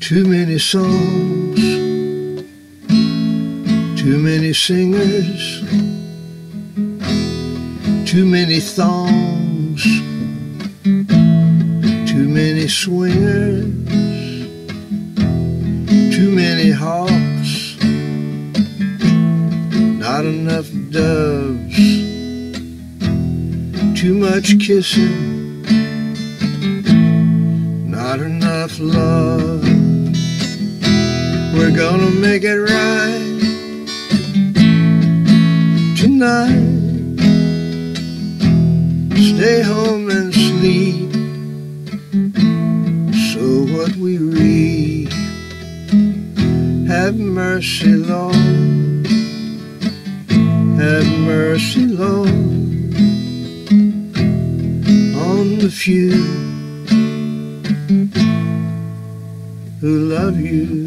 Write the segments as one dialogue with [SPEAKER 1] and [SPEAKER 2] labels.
[SPEAKER 1] Too many songs, too many singers, too many thongs, too many swingers, too many hawks, not enough doves, too much kissing, not enough love. We're gonna make it right tonight. Stay home and sleep. So what we read, have mercy, Lord, have mercy, Lord, on the few who love you.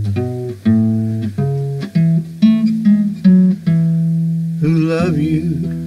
[SPEAKER 1] Who love you.